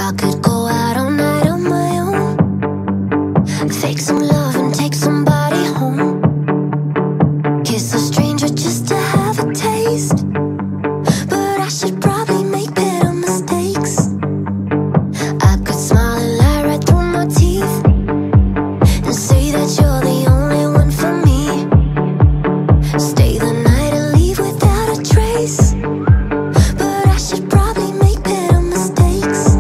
I could go out all night on my own, fake some love and take somebody home, kiss a stranger just to have a taste. But I should probably make better mistakes. I could smile and lie right through my teeth and say that you're the only one for me. Stay the night and leave without a trace. But I should probably make better mistakes.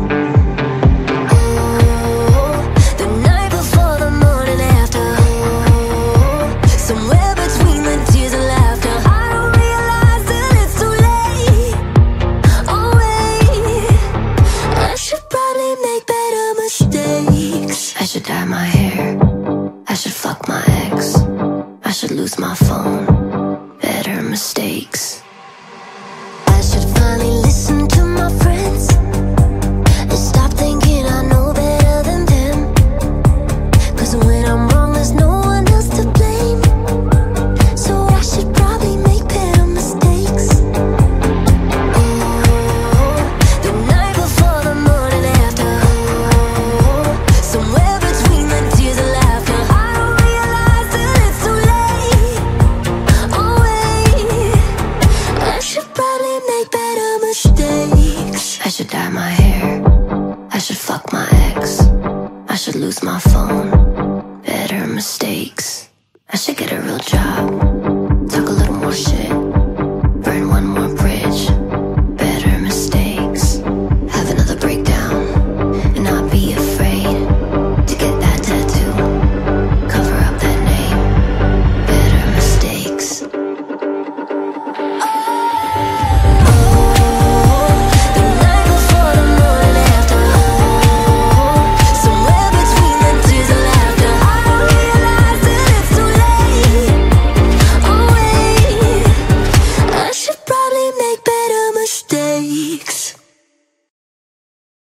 Oh, the night before the morning after. Oh, somewhere between the tears and laughter. I don't realize that it's too late. Oh wait, I should probably make better mistakes. I should dye my hair, I should fuck my ex, I should lose my phone. Better mistakes. I should finally listen to my friends and stop thinking I know better than them. 'Cause when I'm wrong, there's no one else to blame. So I should probably make better mistakes. Oh, the night before the morning after. Oh, somewhere between the tears and laughter. I don't realize that it's too late. Oh wait, I should probably make better mistakes. I should dye my hair, I should fuck my ex, I should lose my phone. Better mistakes. I should get a real job, talk a little more shit,